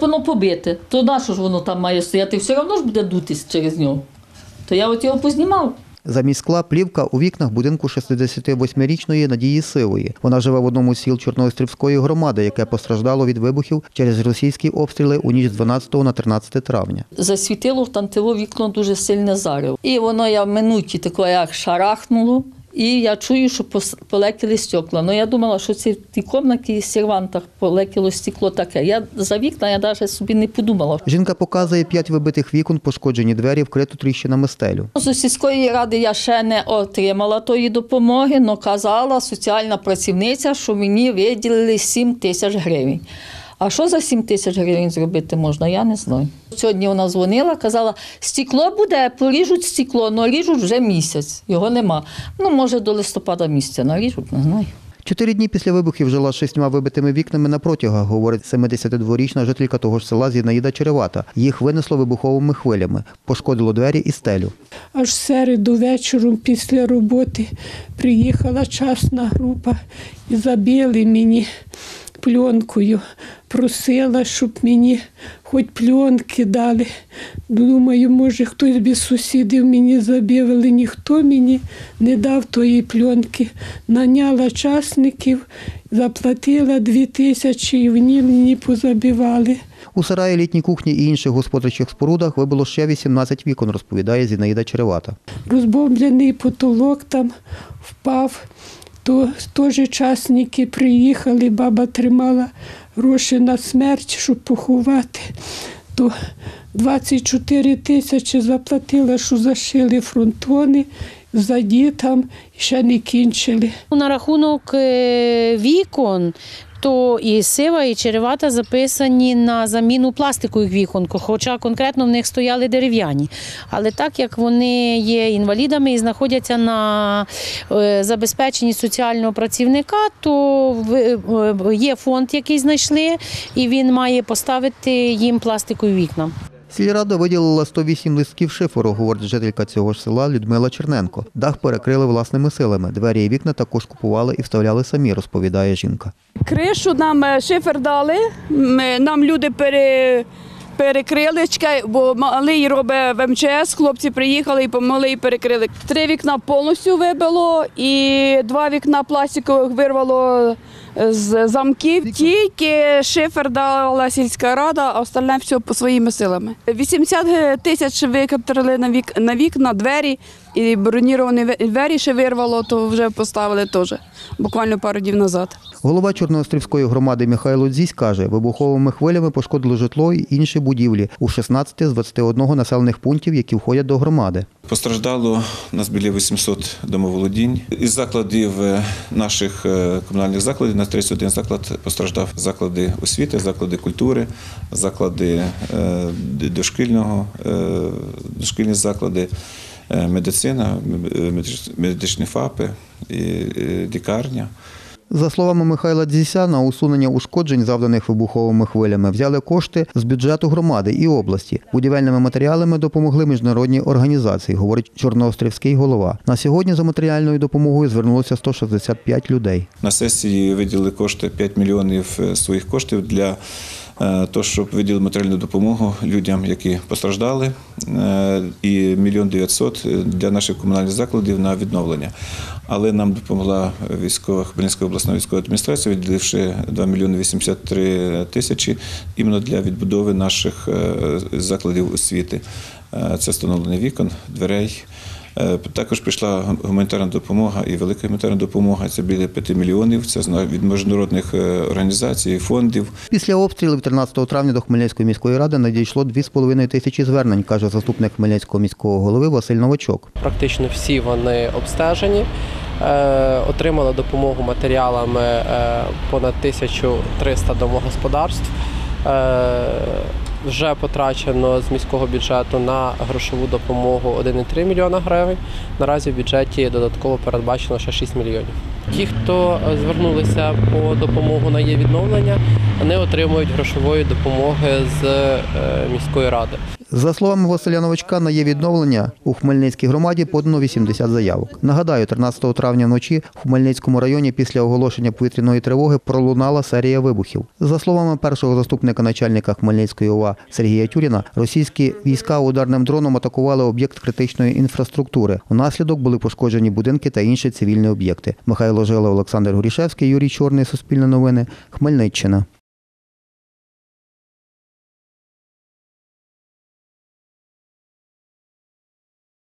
воно побите, то на що ж воно там має стояти? Все одно ж буде дутись через нього. То я от його познімав. Замість скла – плівка у вікнах будинку 68-річної Надії Сивої. Вона живе в одному з сіл Чорноострівської громади, яке постраждало від вибухів через російські обстріли у ніч з 12 на 13 травня. Засвітило в тантило вікно дуже сильне зарево. І воно я в минуті таке як шарахнуло. І я чую, що полетіли стекла. Ну, я думала, що це в тій кімнаті в сервантах полетіло стекло таке. Я за вікна я навіть собі не подумала. Жінка показує 5 вибитих вікон, пошкоджені двері, вкриту тріщинами стелю. З сільської ради я ще не отримала тої допомоги, але казала соціальна працівниця, що мені виділили 7 тисяч гривень. А що за 7 тисяч гривень зробити можна, я не знаю. Сьогодні вона дзвонила, казала, стекло буде, поріжуть стекло, але ріжуть вже місяць, його нема. Ну, може, до листопада місяця наріжуть, не знаю. 4 дні після вибухів жила з 6 вибитими вікнами на протягах, говорить 72-річна жителька того ж села Зінаїда Черевата. Їх винесло вибуховими хвилями, пошкодило двері і стелю. Аж в середу вечором після роботи приїхала частна група і забили мені пленкою. Просила, щоб мені хоч пленки дали. Думаю, може, хтось без сусідів мені забив, але ніхто мені не дав тої пленки. Наняла частників, заплатила 2 тисячі і вони мені позабивали. У сараї, літній кухні і інших господарчих спорудах вибило ще 18 вікон, розповідає Зінаїда Черевата. Розбомблений потолок там впав. То теж частники приїхали, баба тримала гроші на смерть, щоб поховати. То 24 тисячі заплатила, що зашили фронтони, ззаді там ще не кінчили. На рахунок вікон, то і Сива, і Черевата записані на заміну пластикових вікон, хоча конкретно в них стояли дерев'яні. Але так як вони є інвалідами і знаходяться на забезпеченні соціального працівника, то є фонд, який знайшли, і він має поставити їм пластикові вікна. Сільрада виділила 108 листків шиферу, говорить жителька цього ж села Людмила Черненко. Дах перекрили власними силами. Двері і вікна також купували і вставляли самі, розповідає жінка. Кришу нам шифер дали, нам люди перекрили, бо малий робить в МЧС, хлопці приїхали і помогли і перекрили. 3 вікна повністю вибило і 2 вікна пластикових вирвало з замків. Тільки шифер дала сільська рада, а остальне все по своїми силами. 80 тисяч використали на вікна, двері, і броніровані двері ще вирвало, то вже поставили теж, буквально пару днів назад. Голова Чорноострівської громади Михайло Дзісь каже, вибуховими хвилями пошкодило житло і інші будівлі у 16 з 21 населених пунктів, які входять до громади. Постраждало у нас біля 800 домоволодінь. Із закладів наших комунальних закладів, на 31 заклад постраждав заклади освіти, заклади культури, заклади дошкільні заклади, медицина, медичні ФАПи, лікарня. За словами Михайла Дзіся, на усунення ушкоджень, завданих вибуховими хвилями, взяли кошти з бюджету громади і області. Будівельними матеріалами допомогли міжнародні організації, говорить чорноострівський голова. На сьогодні за матеріальною допомогою звернулося 165 людей. На сесії виділили кошти, 5 мільйонів своїх коштів для того, щоб виділити матеріальну допомогу людям, які постраждали, і 1 мільйон 900 для наших комунальних закладів на відновлення. Але нам допомогла Хмельницька обласна військова адміністрація, виділивши 2 мільйони 83 тисячі іменно для відбудови наших закладів освіти. Це встановлення вікон, дверей. Також прийшла гуманітарна допомога і велика гуманітарна допомога. Це біля 5 мільйонів. Це від міжнародних організацій, фондів. Після обстрілів 13 травня до Хмельницької міської ради надійшло 2,5 тисячі звернень, каже заступник Хмельницького міського голови Василь Новачок. Практично всі вони обстежені. Отримали допомогу матеріалами понад 1300 домогосподарств. Вже потрачено з міського бюджету на грошову допомогу 1,3 мільйона гривень. Наразі в бюджеті додатково передбачено ще 6 мільйонів. Ті, хто звернулися по допомогу на є відновлення, вони отримують грошової допомоги з міської ради. За словами Василя Новачка, на її відновлення у Хмельницькій громаді подано 80 заявок. Нагадаю, 13 травня вночі в Хмельницькому районі після оголошення повітряної тривоги пролунала серія вибухів. За словами першого заступника начальника Хмельницької ОВА Сергія Тюріна, російські війська ударним дроном атакували об'єкт критичної інфраструктури. Внаслідок були пошкоджені будинки та інші цивільні об'єкти. Михайло Жила, Олександр Горішевський, Юрій Чорний, Суспільне новини, Хмельниччина.